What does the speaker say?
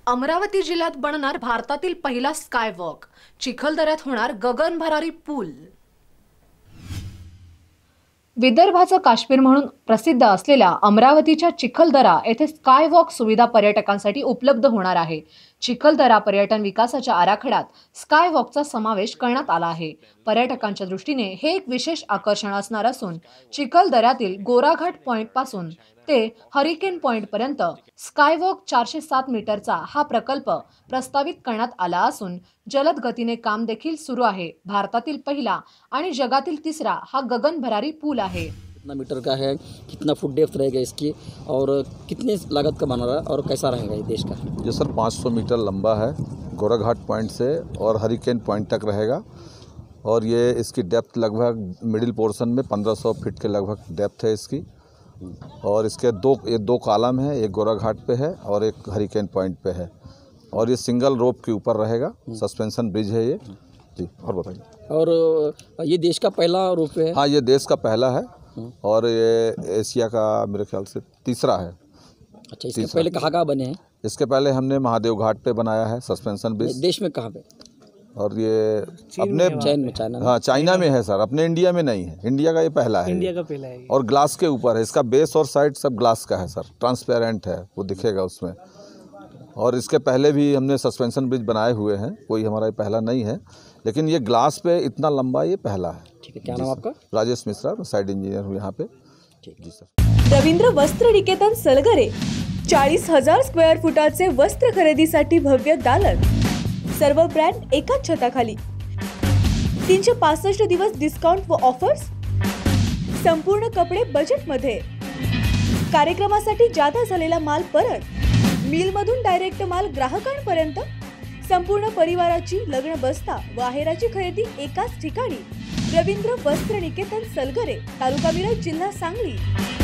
अमरावती जिल्ह्यात बनणार भारतातील पहिला स्कायवॉक। खलदऱ्यात होणार गगनभरारी पूल। विदर्भाचा काश्मीर म्हणून प्रसिद्ध असलेल्या अमरावतीच्या खलदरा येथे स्कायवॉक सुविधा पर्यटकांसाठी उपलब्ध होणार आहे। खलदरा पर्यटन विकासाच्या आराखड्यात स्कायवॉकचा समावेश करण्यात आला आहे। पर्यटकांच्या दृष्टीने हे एक विशेष आकर्षण असणार असून खलदऱ्यातील गोराघाट पॉइंट पासून ते हरिकेन पॉइंट पर्यंत स्कायवॉक 407 मीटरचा हा प्रकल्प प्रस्तावित करण्यात आला असून जलद गतीने काम देखील सुरू आहे। भारतातील पहिला आणि जगातील तिसरा हा गगनभरारी पूल है। कितना मीटर का है, कितना फुट डेप्थ रहेगा इसकी और कितने लागत का बना रहा है और कैसा रहेगा ये देश का? ये सर 500 मीटर लंबा है, गोराघाट पॉइंट से और हरिकेन पॉइंट तक रहेगा। और ये इसकी डेप्थ लगभग मिडिल पोर्शन में 1500 फीट के लगभग डेप्थ है इसकी। और इसके दो कॉलम है, एक गोराघाट पे है और एक हरिकेन पॉइंट पे है। और ये सिंगल रोप के ऊपर रहेगा, सस्पेंशन ब्रिज है ये जी। और बताइए। और ये देश का पहला रोप है? हाँ, ये देश का पहला है और ये एशिया का मेरे ख्याल से तीसरा है। अच्छा, इसके पहले कहाँ बने हैं? इसके पहले हमने महादेव घाट पे बनाया है सस्पेंशन ब्रिज। देश में कहाँ पे? और ये अपने चाइना में। हाँ, चाइना में है सर, अपने इंडिया में नहीं है। इंडिया का ये पहला है। इंडिया का पहला है। और ग्लास के ऊपर है, इसका बेस और साइड सब ग्लास का है सर, ट्रांसपेरेंट है, वो दिखेगा उसमें। और इसके पहले भी हमने सस्पेंशन ब्रिज बनाए हुए हैं, कोई हमारा ये पहला नहीं है, लेकिन ये ग्लास पे इतना लंबा ये पहला है। ठीक है, क्या नाम आपका? राजेश मिश्रा, साइड इंजीनियर हूँ यहाँ पे। जी सर। रवींद्र वस्त्र निकेतन सलगरे 40,000 स्क्वेअर फुटाचे वस्त्र खरेदीसाठी भव्य दालन, सर्व ब्रँड एकाच छताखाली, 365 दिवस डिस्काउंट व ऑफर्स, संपूर्ण कपडे बजेट मध्ये, कार्यक्रमासाठी जादा झालेला माल परत, मिल मधून डायरेक्ट माल ग्राहकांपर्यंत, संपूर्ण परिवाराची लग्न बस्ता व आहेराची खरेदी एकाच ठिकाणी। रवींद्र वस्त्र निकेतन सलगरे, तालुका मिरज, जिल्हा सांगली।